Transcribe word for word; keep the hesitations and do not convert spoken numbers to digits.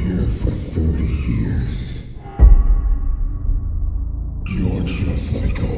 here for thirty years. You're just like all